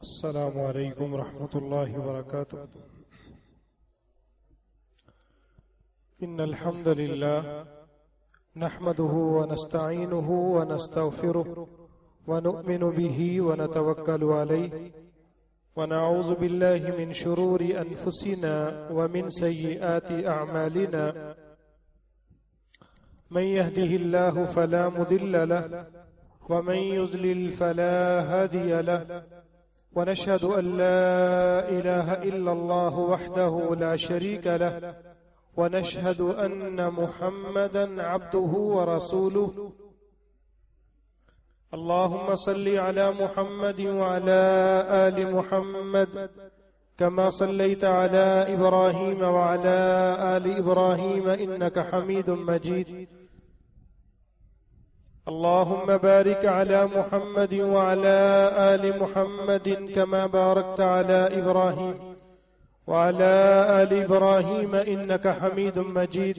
السلام علیکم ورحمۃ اللہ وبرکاتہ۔ ان الحمد للہ نحمده ونستعینه ونستغفره ونؤمن به ونتوکل علیہ ونعوذ باللہ من شرور انفسنا ومن سیئات اعمالنا من يهده الله فلا مضل له ومن يضلل فلا هادي له ونشهد أن لا إله إلا الله وحده لا شريك له ونشهد أن محمدا عبده ورسوله اللهم صل على محمد وعلى آل محمد كما صليت على إبراهيم وعلى آل إبراهيم إنك حميد مجيد اللهم بارك على محمد وعلى آل محمد كما باركت على إبراهيم وعلى آل إبراهيم إنك حميد مجيد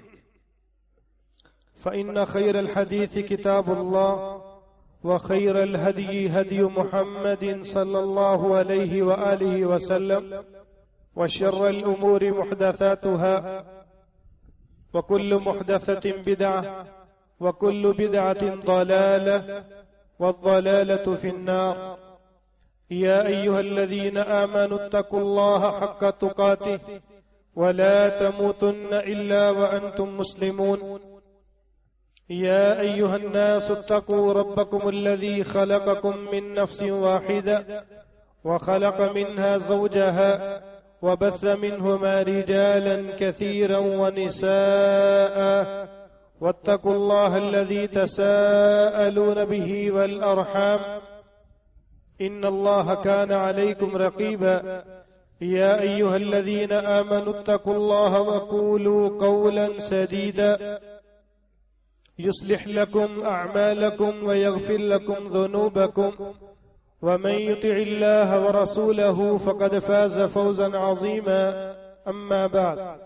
فإن خير الحديث كتاب الله وخير الهدي هدي محمد صلى الله عليه وآله وسلم وشر الأمور محدثاتها وكل محدثة بدعة وكل بدعة ضلالة والضلالة في النار يا أيها الذين آمنوا اتقوا الله حق تقاته ولا تموتن إلا وأنتم مسلمون يا أيها الناس اتقوا ربكم الذي خلقكم من نفس واحدة وخلق منها زوجها وبث منهما رجالا كثيرا ونساء واتقوا الله الذي تساءلون به والأرحام إن الله كان عليكم رقيبا يا أيها الذين آمنوا اتقوا الله وقولوا قولا سديدا يصلح لكم أعمالكم ويغفر لكم ذنوبكم ومن يطع الله ورسوله فقد فاز فوزا عظيما أما بعد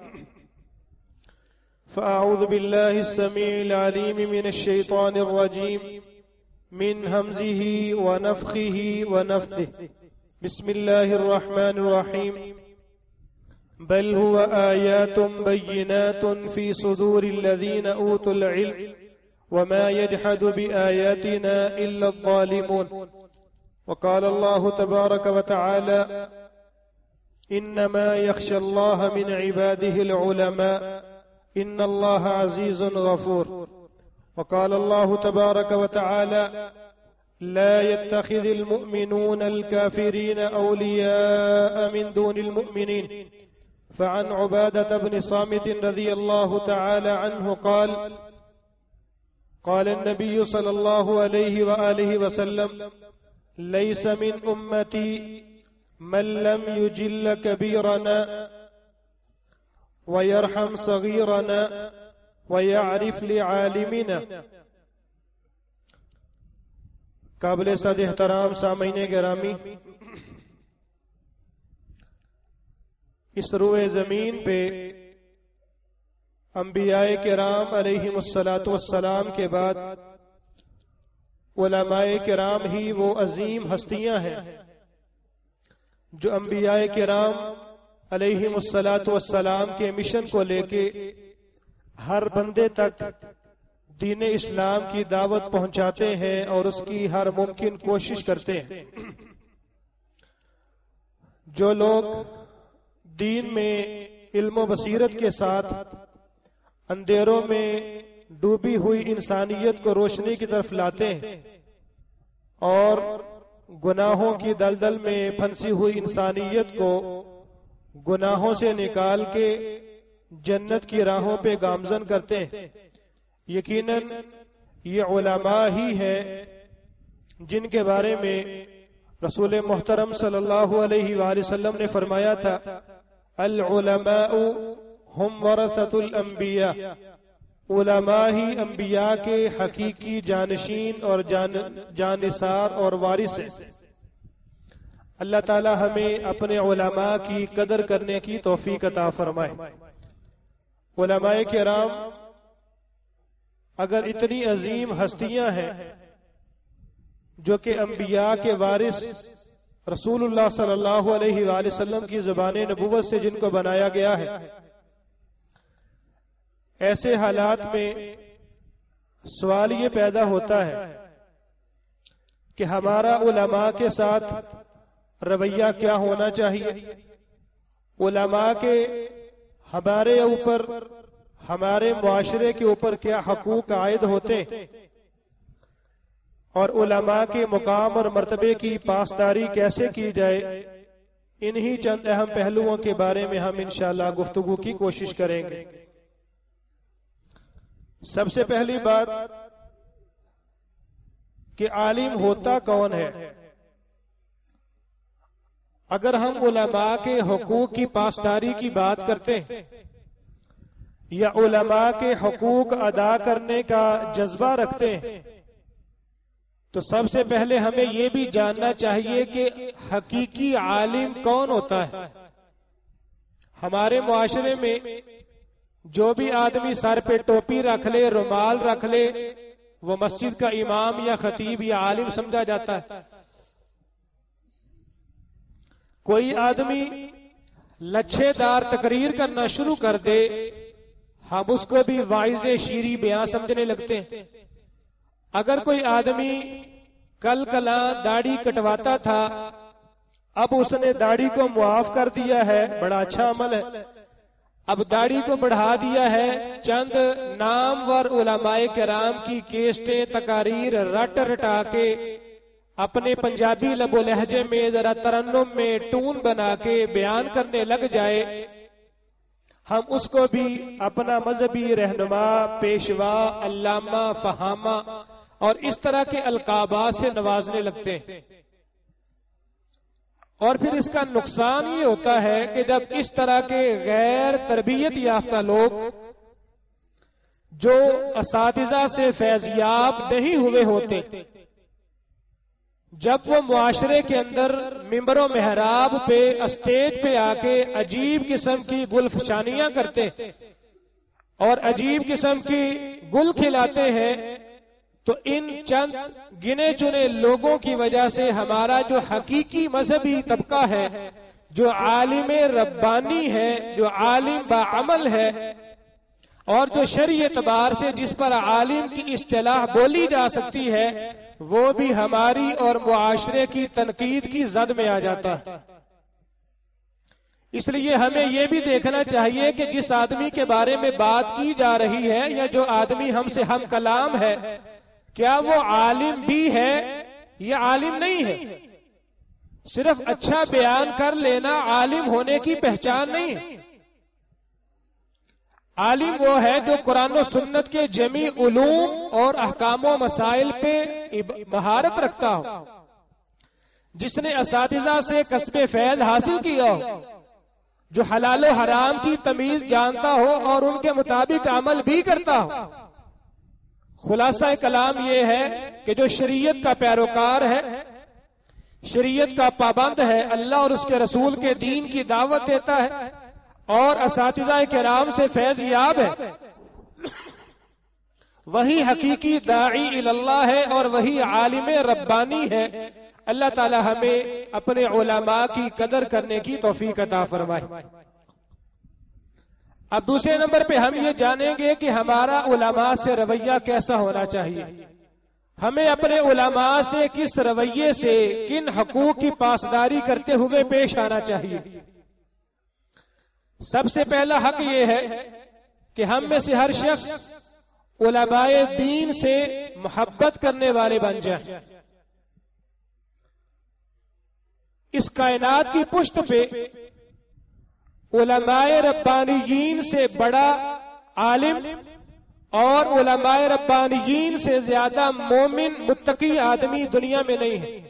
فأعوذ بالله السميع العليم من الشيطان الرجيم من همزه ونفخه ونفثه بسم الله الرحمن الرحيم بل هو آيات بينات في صدور الذين أوتوا العلم وما يجحد بآياتنا إلا الظالمون وقال الله تبارك وتعالى إنما يخشى الله من عباده العلماء إن الله عزيز غفور وقال الله تبارك وتعالى لا يتخذ المؤمنون الكافرين أولياء من دون المؤمنين فعن عبادة بن صامت رضي الله تعالى عنه قال قال النبي صلى الله عليه وآله وسلم ليس من أمتي من لم يجل كبيرنا ويرحم صغيرنا ويعرف لعالمنا۔ قابل صد احترام سامعین گرامی، اس روئے زمین پہ انبیاء کرام علیہم الصلاۃ کے بعد علماء کرام ہی وہ عظیم ہستیاں ہیں جو انبیاء کرام علیہم الصلاۃ کے مشن کو لے کے ہر بندے تک دین اسلام کی دعوت پہنچاتے ہیں اور اس کی ہر ممکن کوشش کرتے ہیں۔ جو لوگ دین میں علم و بصیرت کے ساتھ اندھیروں میں ڈوبی ہوئی انسانیت کو روشنی کی طرف لاتے ہیں اور گناہوں کی دلدل میں پھنسی ہوئی انسانیت کو گناہوں سے نکال کے جنت کی راہوں پہ گامزن کرتے ہیں، یقیناً یہ علماء ہی ہیں جن کے بارے میں رسول محترم صلی اللہ علیہ وآلہ وسلم نے فرمایا تھا العلماء ہم ورثۃ الانبیاء، علماء ہی انبیاء کے حقیقی جانشین اور جانثار اور وارث ہیں۔ اللہ تعالی ہمیں اپنے علماء کی قدر کرنے کی توفیق عطا فرمائے۔ علماء کرام اگر اتنی عظیم ہستیاں ہیں جو کہ انبیاء کے وارث رسول اللہ صلی اللہ علیہ وآلہ وسلم کی زبان نبوت سے جن کو بنایا گیا ہے، ایسے حالات میں سوال یہ پیدا ہوتا ہے کہ ہمارا علماء کے ساتھ رویہ کیا ہونا چاہیے، علماء کے ہمارے اوپر، ہمارے معاشرے کے اوپر کیا حقوق عائد ہوتے ہیں، اور علماء کے مقام اور مرتبے کی پاسداری کیسے کی جائے، انہی چند اہم پہلوؤں کے بارے میں ہم انشاءاللہ گفتگو کی کوشش کریں گے۔ سب سے پہلی بات کہ عالم ہوتا کون ہے۔ اگر ہم علماء کے حقوق کی پاسداری کی بات کرتے ہیں یا علماء کے حقوق ادا کرنے کا جذبہ رکھتے ہیں تو سب سے پہلے ہمیں یہ بھی جاننا چاہیے کہ حقیقی عالم کون ہوتا ہے۔ ہمارے معاشرے میں جو بھی آدمی سر پہ ٹوپی رکھ لے، رومال رکھ لے، وہ مسجد کا امام یا خطیب یا عالم سمجھا جاتا ہے۔ کوئی آدمی لچھے دار تقریر کرنا شروع کر دے، ہم اس کو بھی واعظ شیریں بیان سمجھنے لگتے ہیں۔ اگر کوئی آدمی کل کلاں داڑھی کٹواتا تھا، اب اس نے داڑھی کو معاف کر دیا ہے، بڑا اچھا عمل ہے، اب داڑھی کو بڑھا دیا ہے، چند نامور علماء کرام کی کیسٹیں تقاریر رٹ رٹا کے اپنے پنجابی لب و لہجے میں ذرا ترنم میں ٹون بنا کے بیان کرنے لگ جائے، ہم اس کو بھی اپنا مذہبی رہنما، پیشوا، علامہ، فہامہ اور اس طرح کے القابات سے نوازنے لگتے ہیں۔ اور پھر اس کا نقصان یہ ہوتا ہے کہ جب اس طرح کے غیر تربیت یافتہ لوگ جو اساتذہ سے فیضیاب نہیں ہوئے ہوتے، جب وہ معاشرے کے اندر ممبر و محراب پہ، اسٹیج پہ آ کے عجیب قسم کی گلفشانیاں کرتے اور عجیب قسم کی گل کھلاتے ہیں، تو ان چند گنے چنے لوگوں کی وجہ سے ہمارا جو حقیقی مذہبی طبقہ ہے، جو عالم ربانی ہے، جو عالم باعمل ہے، اور جو شرعی اعتبار سے جس پر عالم کی اصطلاح بولی جا سکتی ہے، وہ بھی ہماری اور معاشرے کی تنقید کی زد میں آ جاتا ہے۔ اس لیے ہمیں یہ بھی دیکھنا چاہیے کہ جس آدمی کے بارے میں بات کی جا رہی ہے یا جو آدمی ہم سے ہم کلام ہے، کیا وہ عالم بھی ہے یا عالم نہیں ہے۔ صرف اچھا بیان کر لینا عالم ہونے کی پہچان نہیں ہے۔ عالم وہ ہے جو قرآن و سنت کے جمیع علوم اور احکام و مسائل پہ مہارت رکھتا ہو، جس نے اساتذہ سے کسب فیض حاصل کیا ہو، جو حلال و حرام کی تمیز جانتا ہو اور ان کے مطابق عمل بھی کرتا ہو۔ خلاصہ کلام یہ ہے کہ جو شریعت کا پیروکار ہے، شریعت کا پابند ہے، اللہ اور اس کے رسول کے دین کی دعوت دیتا ہے اور اساتذہ کرام سے فیض یاب ہے، وہی حقیقی داعی اللہ ہے اور وہی عالم ربانی ہے۔ اللہ تعالی ہمیں اپنے علماء کی قدر کرنے کی توفیق عطا فرمائے۔ اب دوسرے نمبر پہ ہم یہ جانیں گے کہ ہمارا علماء سے رویہ کیسا ہونا چاہیے، ہمیں اپنے علماء سے کس رویے سے، کن حقوق کی پاسداری کرتے ہوئے پیش آنا چاہیے۔ سب سے پہلا حق یہ ہے کہ ہم میں سے ہر شخص علماء دین سے محبت کرنے والے بن جائیں۔ اس کائنات کی پشت پہ علماء ربانیین سے بڑا عالم اور علماء ربانیین سے زیادہ مومن متقی آدمی دنیا میں نہیں ہے۔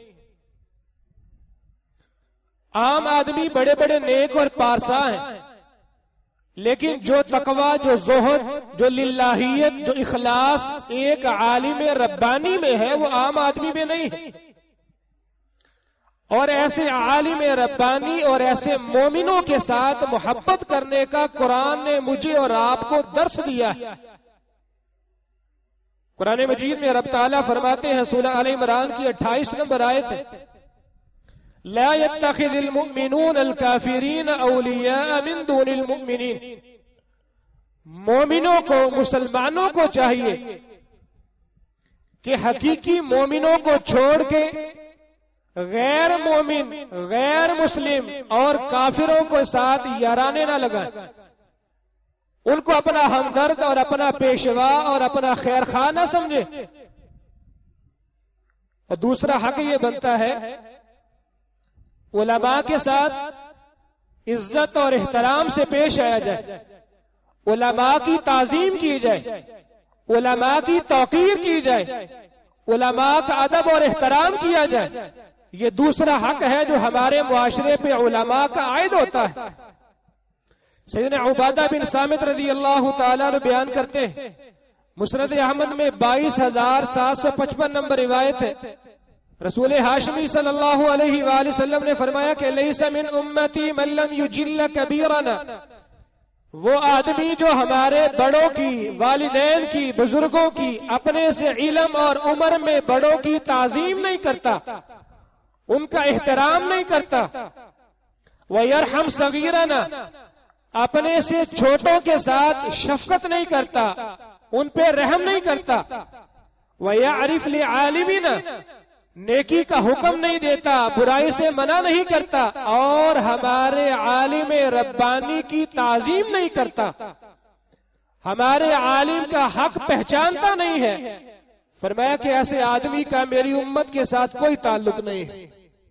عام آدمی بڑے بڑے نیک اور پارسا ہیں، لیکن جو تقوی، جو زہد، جو للہیت، جو اخلاص ایک عالم ربانی میں ہے، وہ عام آدمی میں نہیں ہے۔ اور ایسے عالم ربانی اور ایسے مومنوں کے ساتھ محبت کرنے کا قرآن نے مجھے اور آپ کو درس دیا ہے۔ قرآن مجید میں رب تعالیٰ فرماتے ہیں، سورہ آل عمران کی 28 نمبر آیت ہے، لا يتخذ المؤمنون الكافرين اولیاء من دون المؤمنین، مومنوں کو، مسلمانوں کو چاہیے کہ حقیقی مومنوں کو چھوڑ کے غیر مومن، غیر مسلم اور کافروں کو ساتھ یارانے نہ لگائیں، ان کو اپنا ہمدرد اور اپنا پیشوا اور اپنا خیر خواہ نہ سمجھے۔ اور دوسرا حق یہ بنتا ہے علماء کے ساتھ عزت اور احترام سے پیش آیا جائے، علماء کی تعظیم کی جائے، علماء کی توقیر کی جائے، علماء کا ادب اور احترام کیا جائے۔ یہ دوسرا حق ہے جو ہمارے معاشرے پہ علماء کا عائد ہوتا ہے۔ سیدنا عبادہ بن صامت رضی اللہ تعالیٰ عنہ بیان کرتے ہیں، مسند احمد میں 22,755 نمبر روایت ہے، رسول ہاشمی صلی اللہ علیہ وآلہ وسلم نے فرمایا کہ لیس من امتی من لم یجل کبیرنا، وہ آدمی جو ہمارے بڑوں کی، والدین کی، بزرگوں کی، اپنے سے علم اور عمر میں بڑوں کی تعظیم نہیں کرتا، ان کا احترام نہیں کرتا، وَيَرْحَمْ صَغِيرَنَا، اپنے سے چھوٹوں کے ساتھ شفقت نہیں کرتا، ان پہ رحم نہیں کرتا، وَيَعْرِفْ لِعَالِمِنَا، نیکی کا حکم نہیں دیتا، برائی سے منع نہیں کرتا، اور ہمارے عالم ربانی کی تعظیم نہیں کرتا، ہمارے عالم کا حق پہچانتا نہیں ہے۔ فرمایا کہ ایسے آدمی کا میری امت کے ساتھ کوئی تعلق نہیں ہے۔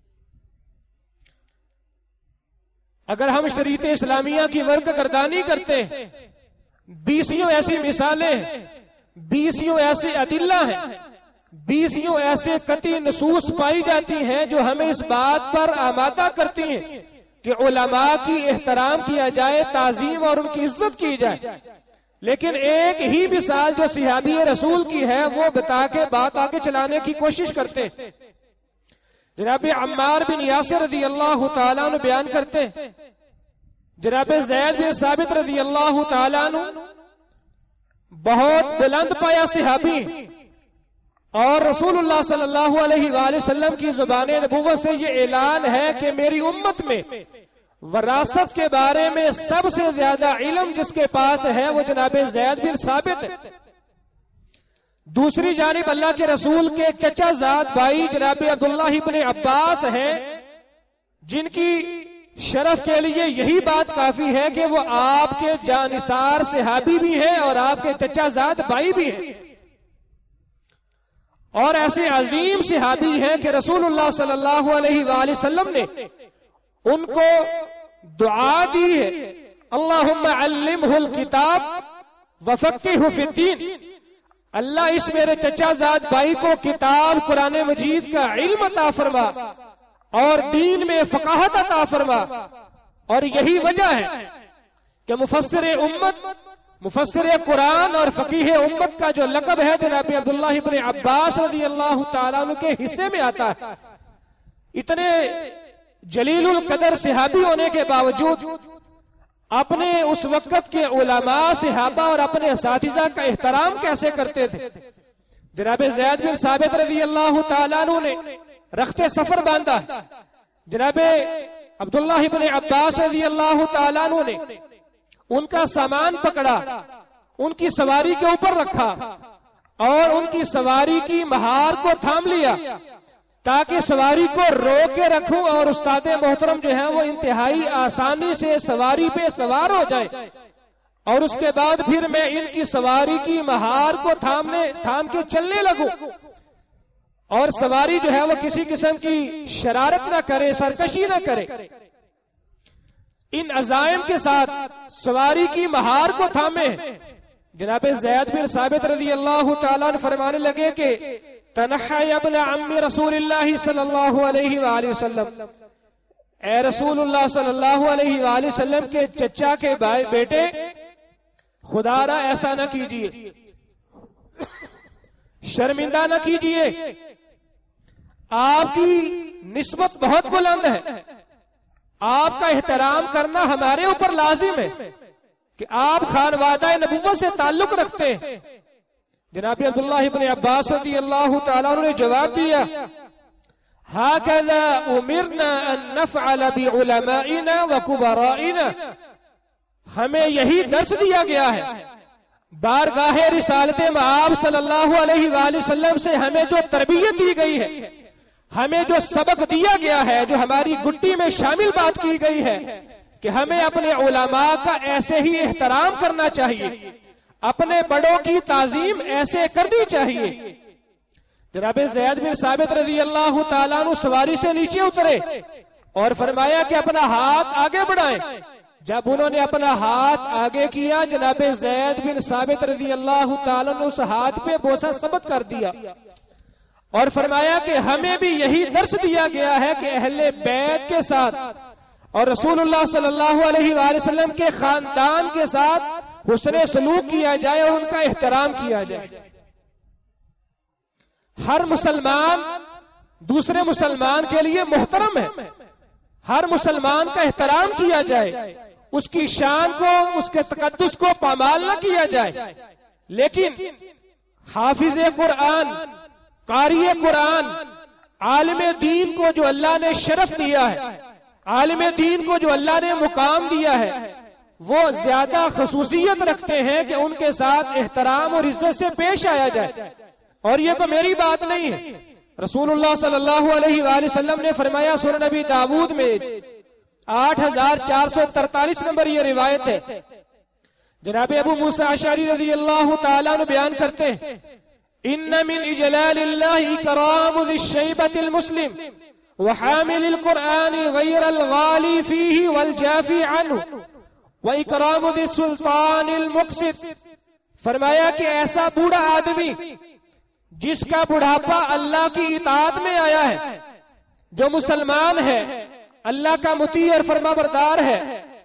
اگر ہم شریعت اسلامیہ کی ورد گردانی کرتے ہیں، 20 ایسی مثالیں ہیں، 20 ایسے ادلہ ہیں، 20 ایسے قطعی نصوص پائی جاتی ہیں جو ہمیں اس بات پر آمادہ کرتی ہیں کہ علماء کی احترام کیا جائے، تعظیم اور ان کی عزت کی جائے، لیکن ایک ہی مثال جو صحابی رسول کی ہے وہ بتا کے بات آگے چلانے کی کوشش کرتے ہیں۔ جناب عمار بن یاسر رضی اللہ تعالیٰ عنہ بیان کرتے ہیں، جناب زید بن ثابت رضی اللہ تعالیٰ عنہ بہت بلند پایا صحابی، اور رسول اللہ صلی اللہ علیہ وآلہ وسلم کی زبان نبوت سے یہ اعلان ہے کہ میری امت میں وراثت کے بارے میں سب سے زیادہ علم جس کے پاس ہے وہ جناب زید بن ثابت ہے۔ دوسری جانب اللہ کے رسول کے چچا زاد بھائی جناب عبداللہ ابن عباس ہیں، جن کی شرف کے لیے یہی بات کافی ہے کہ وہ آپ کے جانثار صحابی بھی ہیں اور آپ کے چچا زاد بھائی بھی ہیں، اور ایسے عظیم صحابی ہیں کہ رسول اللہ صلی اللہ علیہ وآلہ وسلم نے ان کو دعا دی ہے، اللہم علمہ الکتاب وفقہہ فی الدین، اللہ اس میرے چچا زاد بھائی کو کتاب قرآن مجید کا علم عطا فرما اور دین میں فقاہت عطا فرما۔ اور یہی وجہ ہے کہ مفسر امت، مفسر قرآن اور فقیہ امت کا جو لقب ہے جناب عبداللہ ابن عباس رضی اللہ تعالیٰ عنہ کے حصے میں آتا ہے۔ اتنے جلیل القدر صحابی ہونے کے باوجود اپنے اس وقت کے علماء، صحابہ اور اپنے اساتذہ کا احترام کیسے کرتے تھے؟ جناب زید بن ثابت رضی اللہ تعالیٰ عنہ نے رخت سفر باندھا، جناب عبداللہ ابن عباس رضی اللہ تعالیٰ عنہ نے ان کا سامان پکڑا، ان کی سواری کے اوپر رکھا اور ان کی سواری کی مہار کو تھام لیا تاکہ سواری کو روک کے رکھوں اور استاد محترم جو ہیں وہ انتہائی آسانی سے سواری پہ سوار ہو جائے، اور اس کے بعد پھر میں ان کی سواری کی مہار کو تھام کے چلنے لگوں، اور سواری جو ہے وہ کسی قسم کی شرارت نہ کرے، سرکشی نہ کرے۔ ان عزائم کے ساتھ سواری کی مہار کو تھامے جناب زید بن ثابت رضی اللہ تعالیٰ عنہ فرمانے لگے کہ تنحی ابن عم رسول اللہ صلی اللہ علیہ وآلہ وسلم، اے رسول اللہ صلی اللہ علیہ وآلہ وسلم کے چچا کے بیٹے، خدا را ایسا نہ کیجئے، شرمندہ نہ کیجئے، آپ کی نسبت بہت بلند ہے، آپ کا احترام کرنا ہمارے اوپر لازم ہے کہ آپ خانوادہ نبوت سے تعلق رکھتے ہیں۔ جناب عبداللہ ابن عباس رضی اللہ تعالیٰ عنہ نے جواب دیا، ہاکذا امرنا ان نفعل بعلمائنا وکبرائنا، ہمیں یہی درس دیا گیا ہے، بارگاہ رسالت مآب صلی اللہ علیہ وآلہ وسلم سے ہمیں جو تربیت دی گئی ہے، ہمیں جو سبق دیا گیا ہے، جو ہماری گٹی میں شامل بات کی گئی ہے کہ ہمیں اپنے علماء کا ایسے ہی احترام کرنا چاہیے، اپنے بڑوں کی تعظیم ایسے کرنی چاہیے۔ جناب زید بن ثابت رضی اللہ تعالیٰ عنہ سواری سے نیچے اترے اور فرمایا کہ اپنا ہاتھ آگے بڑھائیں۔ جب انہوں نے اپنا ہاتھ آگے کیا، جناب زید بن ثابت رضی اللہ تعالیٰ عنہ اس ہاتھ پہ بوسہ ثبت کر دیا اور فرمایا کہ ہمیں بھی یہی درس دیا گیا ہے کہ اہل بیت کے ساتھ اور رسول اللہ صلی اللہ علیہ وآلہ وسلم کے خاندان کے ساتھ حسن سلوک کیا جائے اور ان کا احترام کیا جائے۔ ہر مسلمان دوسرے مسلمان کے لیے محترم ہے، ہر مسلمان کا احترام کیا جائے، اس کی شان کو، اس کے تقدس کو پامال نہ کیا جائے، لیکن حافظ قرآن، قاری قرآن، عالم دین کو جو اللہ نے شرف دیا ہے، عالم دین کو جو اللہ نے مقام دیا ہے، وہ زیادہ خصوصیت رکھتے ہیں کہ ان کے ساتھ احترام اور عزت سے پیش آیا جائے۔ اور یہ تو میری بات نہیں ہے، رسول اللہ صلی اللہ علیہ وآلہ وسلم نے فرمایا، سنن نبی داود میں 8443 نمبر یہ روایت ہے، جناب ابو موسیٰ اشعری رضی اللہ تعالیٰ عنہ بیان کرتے ہیں، ان من اجلال اللہ اکرام ذی الشیبۃ المسلم وحامل القرآن غیر الغالی فیہ والجافی عنہ واکرام ذی السلطان المقسط۔ فرمایا کہ ایسا بوڑھا آدمی جس کا بڑھاپا اللہ کی اطاعت میں آیا ہے، جو مسلمان ہے، اللہ کا مطیع اور فرما بردار ہے،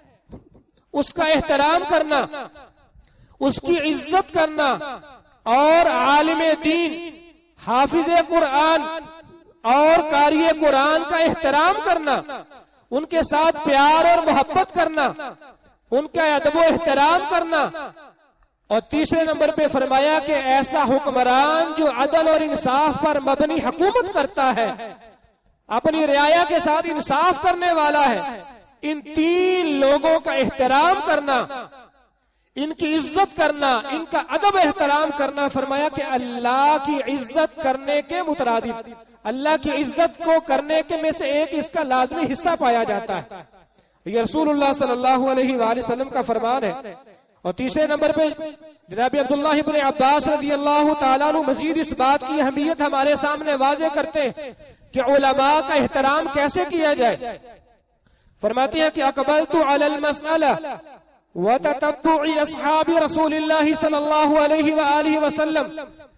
اس کا احترام کرنا، اس کی عزت کرنا، اور عالم دین، حافظ قرآن اور قاری قرآن کا احترام کرنا، ان کے ساتھ پیار اور محبت کرنا، ان کا ادب و احترام کرنا۔ اور تیسرے نمبر پہ فرمایا کہ ایسا حکمران جو عدل اور انصاف پر مبنی حکومت کرتا ہے، اپنی رعایا کے ساتھ انصاف کرنے والا ہے، ان تین لوگوں کا احترام کرنا، ان کی عزت کرنا، ان کا ادب احترام کرنا، فرمایا کہ اللہ کی عزت کرنے کے مترادف، اللہ کی عزت کو کرنے کے میں سے ایک اس کا لازمی حصہ پایا جاتا ہے۔ یہ رسول اللہ صلی اللہ علیہ وآلہ وسلم کا فرمان ہے۔ اور تیسرے نمبر پہ جناب عبداللہ ابن عباس رضی اللہ تعالیٰ عنہ مزید اس بات کی اہمیت ہمارے سامنے واضح کرتے ہیں کہ علماء کا احترام کیسے کیا جائے۔ فرماتے ہیں کہ اقبلت علی المسئلہ وتتبع اصحاب رسول اللہ صلی اللہ علیہ وآلہ وسلم،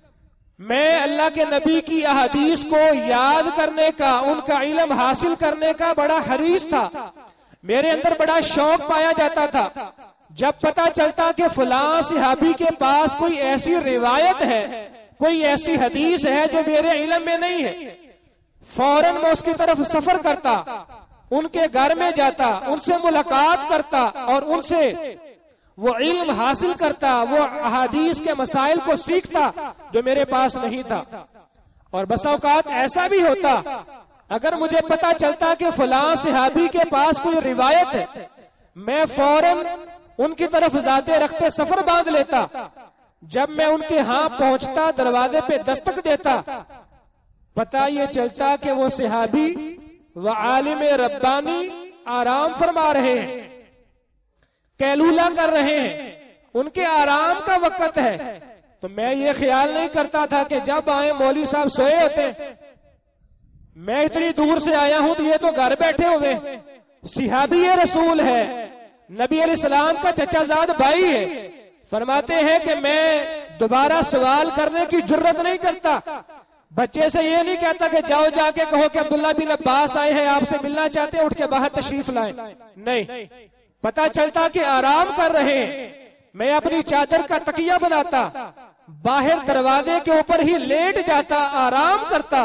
میں اللہ کے نبی کی احادیث کو یاد کرنے کا، ان کا علم حاصل کرنے کا بڑا حریص تھا، میرے اندر بڑا شوق پایا جاتا تھا۔ جب پتا چلتا کہ فلاں صحابی کے پاس کوئی ایسی روایت ہے، کوئی ایسی حدیث ہے جو میرے علم میں نہیں ہے، فوراً میں اس کی طرف سفر کرتا، ان کے گھر میں جاتا، ان سے ملاقات کرتا اور ان سے وہ علم حاصل کرتا، وہ احادیث کے مسائل کو سیکھتا جو میرے پاس نہیں تھا۔ اور بس اوقات ایسا بھی ہوتا، اگر مجھے پتا چلتا کہ فلاں صحابی کے پاس کوئی روایت ہے، میں فوراً ان کی طرف ذات رختے سفر باندھ لیتا۔ جب میں ان کے ہاں پہنچتا، دروازے پہ دستک دیتا، پتہ یہ چلتا کہ وہ صحابی و عالم ربانی آرام فرما رہے ہیں، قیلولہ کر رہے ہیں، ان کے آرام کا وقت ہے۔ تو میں یہ خیال نہیں کرتا تھا کہ جب آئے مولوی صاحب سوئے ہوتے، میں اتنی دور سے آیا ہوں تو یہ تو گھر بیٹھے ہوئے، صحابی رسول ہے، نبی علیہ السلام کا چچا زاد بھائی ہے۔ فرماتے ہیں کہ میں دوبارہ سوال کرنے کی جرت نہیں کرتا، بچے سے یہ نہیں کہتا کہ جاؤ جا کے کہو کہ عبداللہ بن عباس آئے ہیں، آپ سے ملنا چاہتے ہیں، اٹھ کے باہر تشریف لائیں، نہیں، پتا چلتا کہ آرام کر رہے ہیں، میں اپنی چادر کا تکیہ بناتا، باہر دروازے کے اوپر ہی لیٹ جاتا، آرام کرتا۔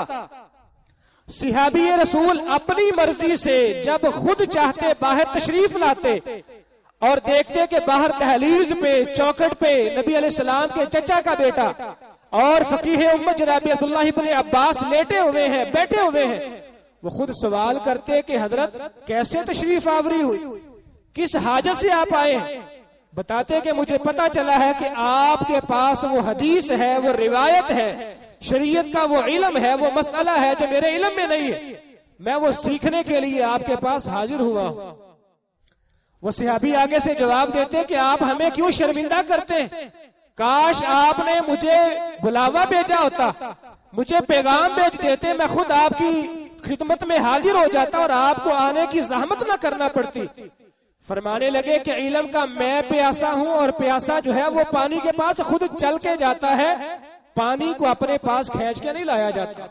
صحابی رسول اپنی مرضی سے جب خود چاہتے باہر تشریف لاتے اور دیکھتے کہ باہر دہلیز پہ، چوکھٹ پہ نبی علیہ السلام کے چچا کا بیٹا اور فقیہ امت جناب عبداللہ ابن عباس لیٹے ہوئے ہیں، بیٹھے ہوئے ہیں، وہ خود سوال کرتے کہ حضرت کیسے تشریف آوری ہوئی، کس حاجت سے آپ آئے ہیں؟ بتاتے کہ مجھے پتا چلا ہے کہ آپ کے پاس وہ حدیث ہے، وہ روایت ہے، شریعت کا وہ علم ہے، وہ مسئلہ ہے جو میرے علم میں نہیں ہے، میں وہ سیکھنے کے لیے آپ کے پاس حاضر ہوا ہوں۔ وہ صحابی آگے سے جواب دیتے کہ آپ ہمیں کیوں شرمندہ کرتے ہیں؟ کاش آپ نے مجھے بلاوا بھیجا ہوتا، مجھے پیغام بھیج دیتے، میں خود آپ کی خدمت میں حاضر ہو جاتا اور آپ کو آنے کی زحمت نہ کرنا پڑتی۔ فرمانے لگے کہ علم کا میں پیاسا ہوں، اور پیاسا جو ہے وہ پانی کے پاس خود چل کے جاتا ہے، پانی کو اپنے پاس کھینچ کے نہیں لایا جاتا۔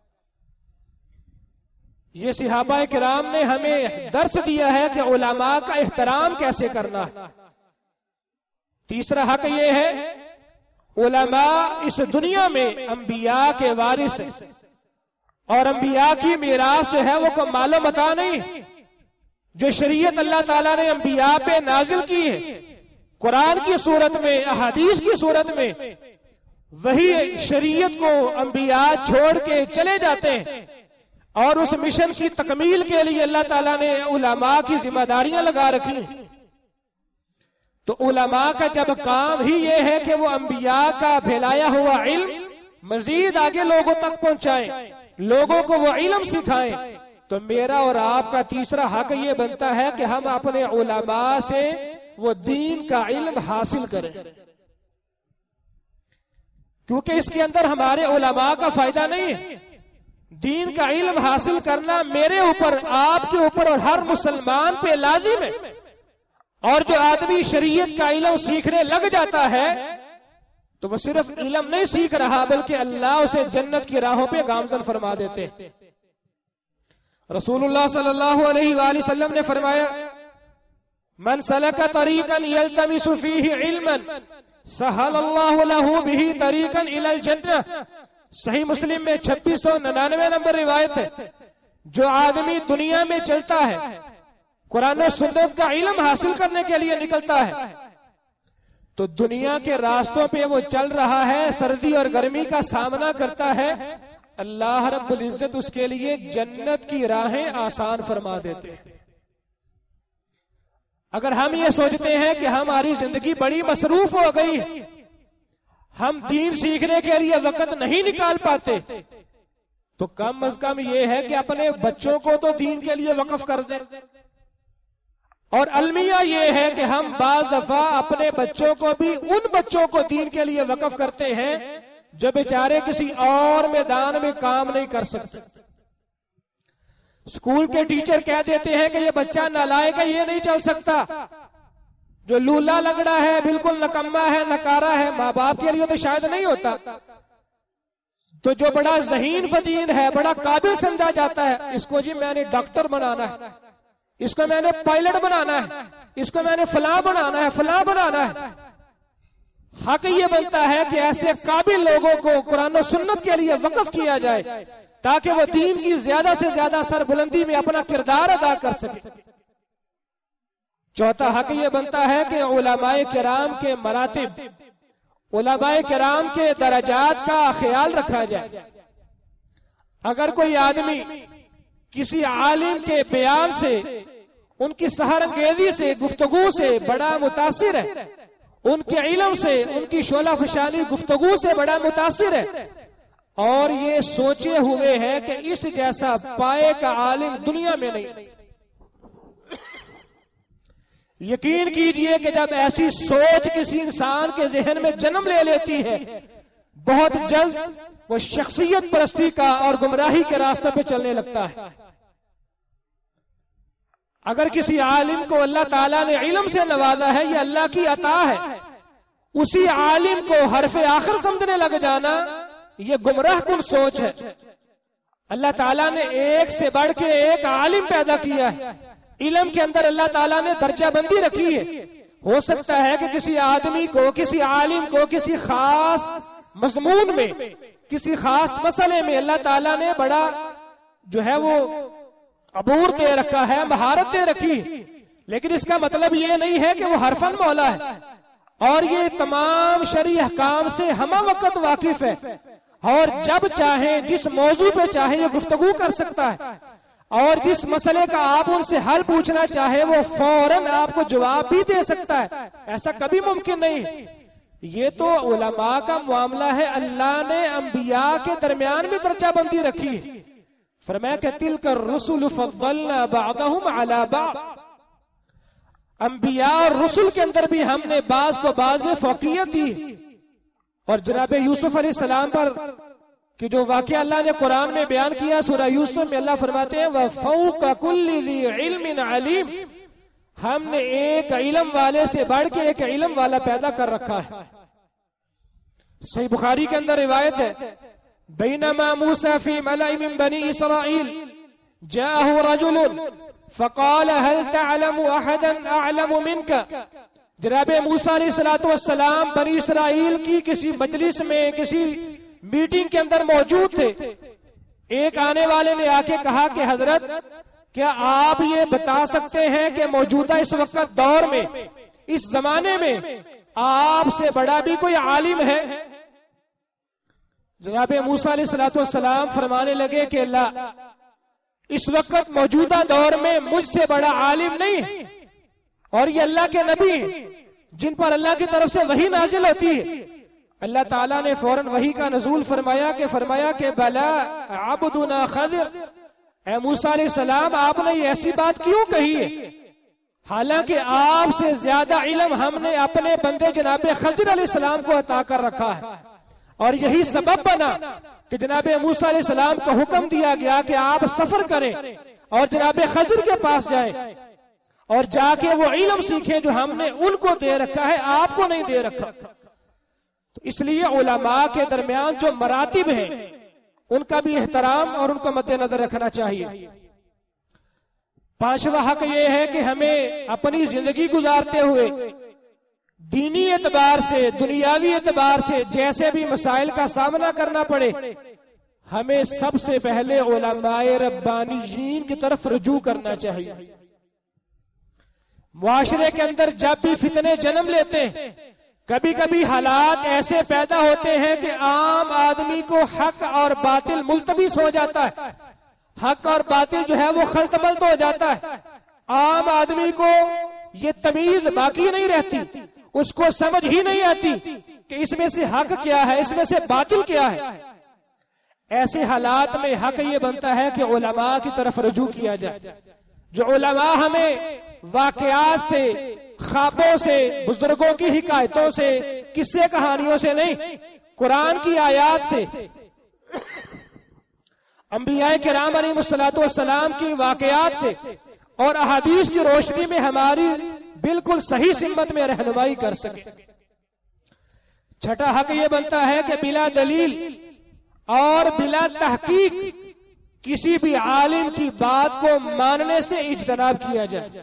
یہ صحابہ کرام نے ہمیں درس دیا ہے کہ علماء کا احترام کیسے کرنا ہے۔ تیسرا حق یہ ہے، علماء اس دنیا میں انبیاء کے وارث ہیں، اور انبیاء کی میراث جو ہے وہ کوئی مال و متاع نہیں، جو شریعت اللہ تعالیٰ نے انبیاء پہ نازل کی ہے قرآن کی صورت میں، احادیث کی صورت میں، وہی شریعت کو انبیاء چھوڑ کے چلے جاتے ہیں، اور اس مشن کی تکمیل کے لیے اللہ تعالیٰ نے علماء کی ذمہ داریاں لگا رکھی ہیں۔ تو علماء کا جب کام ہی یہ ہے کہ وہ انبیاء کا پھیلایا ہوا علم مزید آگے لوگوں تک پہنچائیں، لوگوں کو وہ علم سکھائیں، تو میرا اور آپ کا تیسرا حق یہ بنتا ہے کہ ہم اپنے علماء سے وہ دین کا علم حاصل کریں، کیونکہ اس کے اندر ہمارے علماء کا فائدہ نہیں ہے۔ دین کا علم حاصل کرنا میرے اوپر، آپ کے اوپر اور ہر مسلمان پہ لازم ہے، اور جو آدمی شریعت کا علم سیکھنے لگ جاتا ہے تو وہ صرف علم نہیں سیکھ رہا بلکہ اللہ اسے جنت کی راہوں پہ گامزن فرما دیتے۔ رسول اللہ صلی اللہ علیہ وآلہ وسلم نے فرمایا، من سلک طریقا یلتمس فیہ علما سہل اللہ لہ بہ طریقا الی الجنہ۔ صحیح مسلم میں 2699 نمبر روایت ہے۔ جو آدمی دنیا میں چلتا ہے، قرآن و سنت کا علم حاصل کرنے کے لیے نکلتا ہے، تو دنیا کے راستوں پہ وہ چل رہا ہے، سردی اور گرمی کا سامنا کرتا ہے، اللہ رب العزت اس کے لیے جنت کی راہیں آسان فرما دیتے ہیں۔ اگر ہم یہ سوچتے ہیں کہ ہماری زندگی بڑی مصروف ہو گئی ہے، ہم دین سیکھنے کے لیے وقت نہیں نکال پاتے، تو کم از کم یہ ہے کہ اپنے بچوں کو تو دین کے لیے وقف کر دیں۔ اور المیہ یہ ہے کہ ہم بعض دفعہ اپنے بچوں کو بھی، ان بچوں کو دین کے لیے وقف کرتے ہیں جو بیچارے کسی اور میدان میں کام نہیں کر سکتے۔ اسکول کے ٹیچر کہہ دیتے ہیں کہ یہ بچہ نالائق ہے، یہ نہیں چل سکتا، جو لولا لنگڑا ہے، بالکل نکما ہے، نکارا ہے، ماں باپ کے لیے تو شاید نہیں ہوتا، تو جو بڑا ذہین فطین ہے، بڑا قابل سمجھا جاتا ہے، اس کو جی میں نے ڈاکٹر بنانا ہے، اس کو میں نے پائلٹ بنانا ہے، اس کو میں نے فلاں بنانا ہے، فلاں بنانا ہے۔ حق یہ بنتا ہے کہ ایسے قابل لوگوں کو قرآن و سنت کے لیے وقف کیا جائے تاکہ وہ دین کی زیادہ سے زیادہ سربلندی میں اپنا کردار ادا کر سکے۔ چوتھا حق یہ بنتا ہے کہ علماء کرام کے مراتب، علماء کرام کے درجات کا خیال رکھا جائے۔ اگر کوئی آدمی کسی عالم کے بیان سے، ان کی سحر انگیزی سے، گفتگو سے بڑا متاثر ہے، ان کے علم سے، ان کی شعلہ فشانی گفتگو سے بڑا متاثر ہے، اور یہ سوچے ہوئے ہے کہ اس جیسا پائے کا عالم دنیا میں نہیں، یقین کیجئے کہ جب ایسی سوچ کسی انسان کے ذہن میں جنم لے لیتی ہے، بہت جلد وہ شخصیت پرستی کا اور گمراہی کے راستے پہ چلنے لگتا ہے۔ اگر کسی عالم کو اللہ تعالیٰ نے علم سے نوازا ہے، یہ اللہ کی عطا ہے، اسی عالم کو حرف آخر سمجھنے لگ جانا یہ گمراہ کن سوچ ہے۔ اللہ تعالیٰ نے ایک سے بڑھ کے ایک عالم پیدا کیا ہے، علم کے اندر اللہ تعالیٰ نے درجہ بندی رکھی ہے۔ ہو سکتا ہے کہ کسی آدمی کو، کسی عالم کو کسی خاص مضمون میں، کسی خاص مسئلے میں اللہ تعالیٰ نے بڑا جو ہے وہ عبور دے رکھا ہے، مہارت دے رکھی ہے، لیکن اس کا مطلب یہ نہیں ہے کہ وہ حرفن مولا ہے، اور یہ تمام شرعی احکام سے ہمہ وقت واقف ہے، اور جب چاہے جس موضوع پہ چاہے یہ گفتگو کر سکتا ہے۔ اور جس مسئلے کا آپ ان سے حل پوچھنا چاہے وہ فوراً آپ کو جواب بھی دے سکتا ہے. ایسا کبھی ممکن نہیں. یہ تو علماء کا معاملہ ہے. اللہ نے انبیاء کے درمیان میں درجہ بندی رکھی ہے. فرمایا کہ تلک الرسل فضلنا بعضهم على بعض. انبیاء اور رسل کے اندر بھی ہم نے بعض کو بعض میں فوقیت دی. اور جناب یوسف علیہ السلام پر کہ جو واقعہ اللہ نے قرآن میں بیان کیا سورہ یوسف میں، اللہ فرماتے ہیں وَفَوْقَ كُلِّ ذِي عِلْمٍ عَلِيمٍ. ہم نے ایک علم والے سے بڑھ کے ایک علم والا پیدا کر رکھا ہے. صحیح بخاری کے اندر روایت ہے بینما موسیٰ فی ملأ من بنی اسرائیل جاءه رجل فقال هل تعلم احدا اعلم منك. جناب موسیٰ علیہ السلام بنی اسرائیل کی کسی مجلس میں کسی میٹنگ کے اندر موجود تھے. ایک آنے والے نے آ کے کہا کہ حضرت کیا آپ یہ بتا سکتے ہیں کہ موجودہ اس وقت دور میں اس زمانے میں آپ سے بڑا بھی کوئی عالم ہے؟ جناب موسیٰ علیہ السلام فرمانے لگے کہ اللہ اس وقت موجودہ دور میں مجھ سے بڑا عالم نہیں ہے، اور یہ اللہ کے نبی ہیں جن پر اللہ کی طرف سے وحی نازل ہوتی ہے. اللہ تعالیٰ نے فوراً وحی کا نزول فرمایا کہ بلا عبدنا خضر. اے موسیٰ علیہ السلام آپ نے یہ ایسی بات کیوں کہی ہے؟ حالانکہ آپ سے زیادہ علم ہم نے اپنے بندے جناب خضر علیہ السلام کو عطا کر رکھا ہے. اور یہی سبب بنا کہ جناب موسیٰ علیہ السلام کو حکم دیا گیا کہ آپ سفر کریں اور جناب خضر کے پاس جائیں اور جا کے وہ علم سیکھیں جو ہم نے ان کو دے رکھا ہے، آپ کو نہیں دے رکھا. تو اس لیے علماء کے درمیان جو مراتب ہیں ان کا بھی احترام اور ان کو مد نظر رکھنا چاہیے. پانچواں حق یہ ہے کہ ہمیں اپنی زندگی گزارتے ہوئے دینی اعتبار سے دنیاوی اعتبار سے جیسے بھی مسائل کا سامنا کرنا پڑے، ہمیں سب سے پہلے علماء ربانیین کی طرف رجوع کرنا چاہیے. معاشرے کے اندر جب بھی فتنے جنم لیتے ہیں، کبھی کبھی حالات ایسے پیدا ہوتے ہیں کہ عام آدمی کو حق اور باطل ملتبس ہو جاتا ہے. حق اور باطل جو ہے وہ خلط ملط ہو جاتا ہے. عام آدمی کو یہ تمیز باقی نہیں رہتی، اس کو سمجھ ہی نہیں آتی کہ اس میں سے حق کیا ہے، اس میں سے باطل کیا ہے. ایسے حالات میں حق یہ بنتا ہے کہ علماء کی طرف رجوع کیا جائے. جو علماء ہمیں واقعات سے، خوابوں سے، بزرگوں کی حکایتوں سے، قصے کہانیوں سے نہیں، قرآن کی آیات سے، انبیاء کرام علیہ السلام کی واقعات سے اور احادیث کی روشنی میں ہماری بالکل صحیح سمت میں رہنمائی کر سکے. چھٹا حق یہ بنتا ہے کہ بلا دلیل اور بلا تحقیق کسی بھی عالم کی بات کو ماننے سے اجتناب کیا جائے.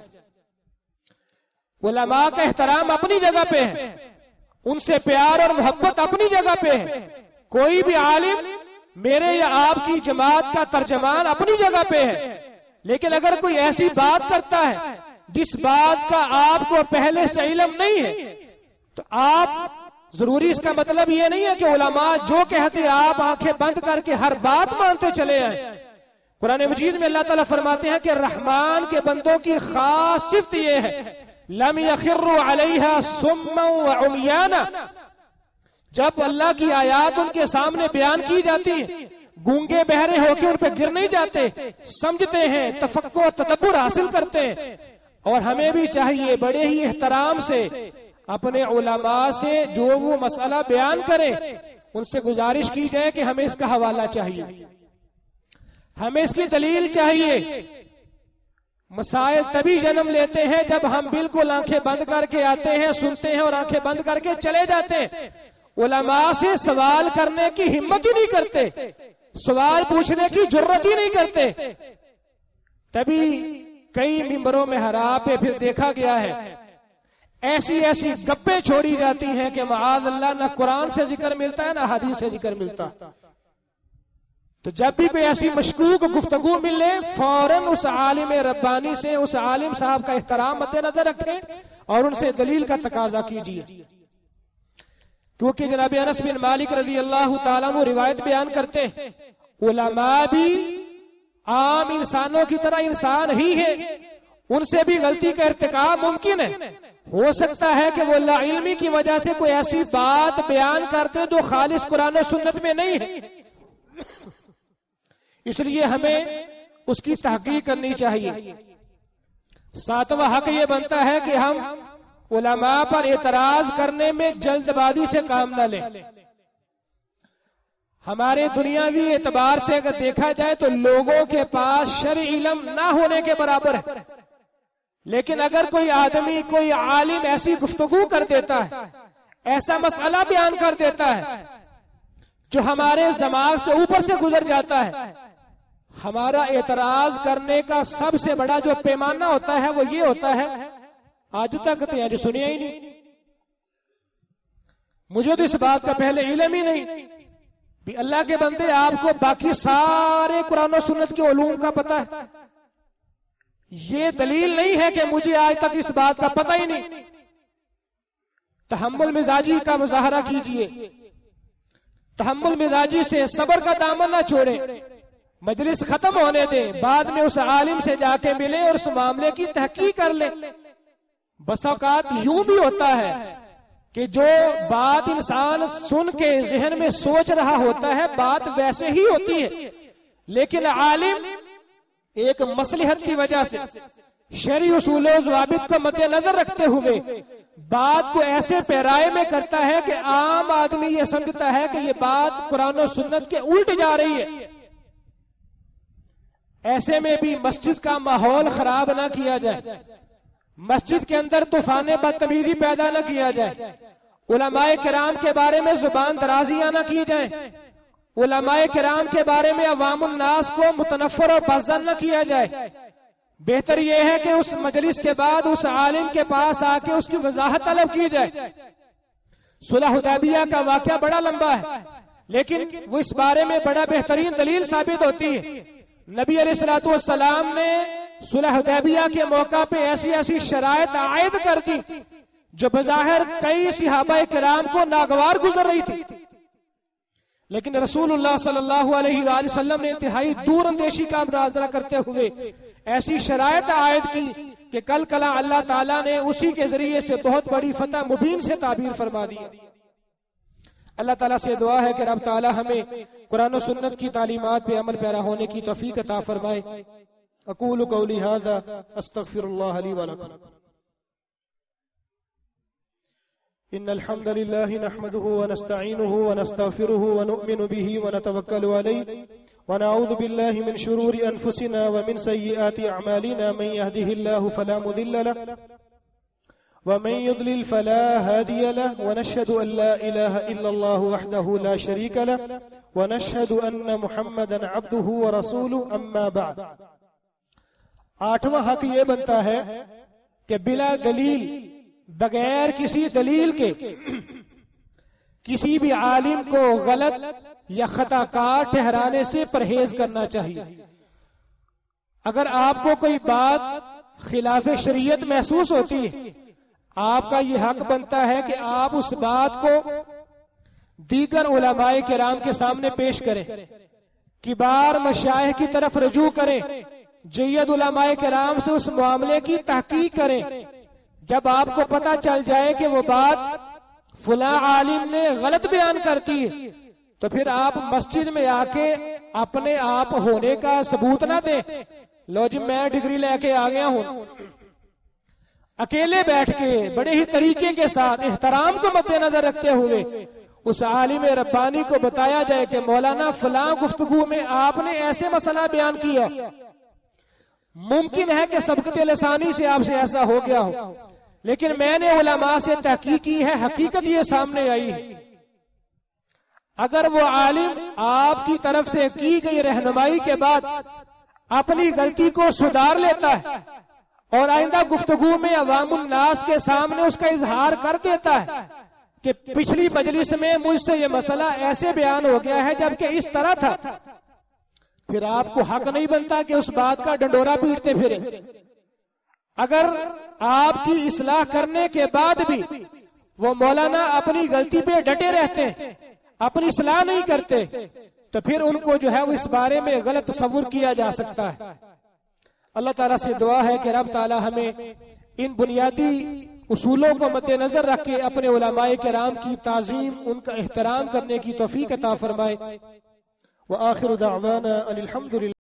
علماء کا احترام اپنی جگہ پہ ہے، ان سے پیار اور محبت اپنی جگہ پہ ہے. کوئی بھی عالم میرے یا آپ کی جماعت کا ترجمان اپنی جگہ پہ ہے، لیکن اگر کوئی ایسی بات کرتا ہے جس بات کا آپ کو پہلے سے علم نہیں ہے تو آپ ضروری، اس کا مطلب یہ نہیں ہے کہ علماء جو کہتے آپ آنکھیں بند کر کے ہر بات مانتے چلے آئیں. قرآن مجید میں اللہ تعالیٰ فرماتے ہیں کہ رحمان کے بندوں کی خاص صفت یہ ہے لم یخروا علیہا صما وعمیانا. جب اللہ کی آیات ان کے سامنے بیان کی جاتی ہیں، گونگے بہرے ہو کے ان پہ گر نہیں جاتے، سمجھتے ہیں، تفکر و تدبر حاصل کرتے ہیں. اور ہمیں بھی چاہیے بڑے ہی احترام سے اپنے علماء سے جو وہ مسئلہ بیان کریں ان سے گزارش کی جائے کہ ہمیں اس کا حوالہ چاہیے، ہمیں اس کی دلیل چاہیے. مسائل تبھی جنم لیتے ہیں جب ہم بالکل آنکھیں بند کر کے آتے ہیں، سنتے ہیں اور آنکھیں بند کر کے چلے جاتے ہیں. علماء سے سوال کرنے کی ہمت ہی نہیں کرتے، سوال پوچھنے کی جرت ہی نہیں کرتے. تبھی کئی ممبروں میں ہرا پہ پھر دیکھا گیا ہے ایسی ایسی گپیں چھوڑی جاتی ہیں کہ معاذ اللہ نہ قرآن سے ذکر ملتا ہے نہ حدیث سے ذکر ملتا. تو جب بھی کوئی ایسی مشکوک گفتگو ملے فوراً اس عالم ربانی سے، اس عالم صاحب کا احترام مد نظر رکھیں اور ان سے دلیل کا تقاضا کیجیے. کیونکہ جناب انس بن مالک رضی اللہ تعالیٰ عنہ روایت بیان کرتے ہیں علماء بھی عام انسانوں کی طرح انسان ہی ہے، ان سے بھی غلطی کا ارتکاب ممکن ہے. ہو سکتا ہے کہ وہ لا علمی کی وجہ سے کوئی ایسی بات بیان کرتے جو خالص قرآن و سنت میں نہیں ہے. اس لیے ہمیں اس کی تحقیق کرنی چاہیے. ساتواں حق یہ بنتا ہے کہ ہم علماء پر اعتراض کرنے میں جلد بازی سے کام نہ لیں. ہمارے دنیاوی اعتبار سے اگر دیکھا جائے تو لوگوں کے پاس شرعی علم نہ ہونے کے برابر ہے، لیکن اگر کوئی آدمی، کوئی عالم ایسی گفتگو کر دیتا ہے، ایسا مسئلہ بیان کر دیتا ہے جو ہمارے دماغ سے اوپر سے گزر جاتا ہے، ہمارا اعتراض کرنے کا سب سے بڑا جو پیمانہ ہوتا ہے وہ یہ ہوتا ہے آج تک تو یار سنیا ہی نہیں، مجھے تو اس بات کا پہلے علم ہی نہیں. بھی اللہ کے بندے، آپ کو باقی سارے قرآن و سنت کے علوم کا پتہ ہے، یہ دلیل نہیں ہے کہ مجھے آج تک اس بات کا پتہ ہی نہیں. تحمل مزاجی کا مظاہرہ کیجئے، تحمل مزاجی سے صبر کا دامن نہ چھوڑیں. مجلس ختم ہونے دیں، بعد میں اس عالم سے جا کے ملیں اور اس معاملے کی تحقیق کر لیں. بس اوقات یوں بھی ہوتا ہے کہ جو بات انسان سن کے ذہن میں سوچ رہا ہوتا ہے بات ویسے ہی ہوتی ہے، لیکن عالم ایک مصلحت کی وجہ سے شرعی اصول و ضوابط کو مد نظر رکھتے ہوئے بات کو ایسے پیرائے میں کرتا ہے کہ عام آدمی یہ سمجھتا ہے کہ یہ بات قرآن و سنت کے الٹ جا رہی ہے. ایسے میں بھی مسجد کا ماحول خراب نہ کیا جائے، مسجد کے اندر طوفان بدتمیزی پیدا نہ کیا جائے، علماء کرام کے بارے میں زبان درازیاں نہ کی جائیں، علماء کرام کے بارے میں عوام الناس کو متنفر اور بزدل نہ کیا جائے. بہتر یہ ہے کہ اس مجلس کے بعد اس عالم کے پاس آ کے اس کی وضاحت طلب کی جائے. صلح حدیبیہ کا واقعہ بڑا لمبا ہے، لیکن وہ اس بارے میں بڑا بہترین دلیل ثابت ہوتی ہے. نبی علیہ الصلوۃ والسلام نے صلح حدیبیہ کے موقع پہ ایسی ایسی شرائط عائد کر دی جو بظاہر کئی صحابہ کرام کو ناگوار گزر رہی تھی، لیکن رسول اللہ صلی اللہ علیہ وآلہ وسلم نے انتہائی دور اندیشی کا مناظرہ کرتے ہوئے ایسی شرائط عائد کی کہ کل کلا اللہ تعالیٰ نے اسی کے ذریعے سے بہت بڑی فتح مبین سے تعبیر فرما دی. اللہ تعالیٰ سے دعا ہے کہ رب تعالیٰ ہمیں قرآن و سنت کی تعلیمات پہ عمل پیرا ہونے کی توفیق عطا فرمائے. اقول قولی ھذا استغفر اللہ لی ولکم. ان الحمد لله نحمده ونستعينه ونستغفره ونؤمن به ونتوكل عليه ونعوذ بالله من شرور انفسنا ومن سيئات اعمالنا. من يهده الله فلا مضل له ومن يضلل فلا هادي له ونشهد ان لا اله الا الله وحده لا شريك له ونشهد ان محمدا عبده ورسوله. اما بعد، آٹھواں حق یہ بنتا ہے کہ بلا دلیل، بغیر کسی دلیل کے کسی بھی عالم کو غلط یا خطا کار ٹھہرانے سے پرہیز کرنا چاہیے. اگر آپ کو کوئی بات خلاف شریعت محسوس ہوتی ہے، آپ کا یہ حق بنتا ہے کہ آپ اس بات کو دیگر علماء کرام کے سامنے پیش کریں، کبار مشایخ کی طرف رجوع کریں، جید علماء کرام سے اس معاملے کی تحقیق کریں. جب آپ کو پتہ چل جائے کہ وہ بات فلاں عالم نے غلط بیان کرتی ہے تو پھر آپ مسجد میں آ کے اپنے آپ ہونے کا ثبوت نہ دیں. لو جی میں ڈگری لے کے آ گیا ہوں. اکیلے بیٹھ کے بڑے ہی طریقے کے ساتھ احترام کو مد نظر رکھتے ہوئے اس عالم ربانی کو بتایا جائے کہ مولانا فلاں گفتگو میں آپ نے ایسے مسئلہ بیان کیا. ممکن ہے کہ سبقت لسانی سے آپ سے ایسا ہو گیا ہو، لیکن میں نے علماء سے تحقیق کی ہے، حقیقت یہ سامنے آئی ہے. اگر وہ عالم آپ کی طرف سے کی گئی رہنمائی کے بعد اپنی غلطی کو سدھار لیتا ہے اور آئندہ گفتگو میں عوام الناس کے سامنے اس کا اظہار کر دیتا ہے کہ پچھلی مجلس میں مجھ سے یہ مسئلہ ایسے بیان ہو گیا ہے جبکہ اس طرح تھا، پھر آپ کو حق نہیں بنتا کہ اس بات کا ڈنڈورا پیٹتے پھریں. اگر آپ کی اصلاح کرنے کے بعد بھی وہ مولانا اپنی غلطی پہ ڈٹے رہتے ہیں، اپنی اصلاح نہیں کرتے، تو پھر ان کو جو ہے وہ اس بارے میں غلط تصور کیا جا سکتا ہے۔ اللہ تعالیٰ سے دعا ہے کہ رب تعالیٰ ہمیں ان بنیادی اصولوں کو مد نظر رکھ کے اپنے علماء کرام کی تعظیم، ان کا احترام کرنے کی توفیق عطا فرمائے۔ وآخر دعوانا ان الحمد للہ۔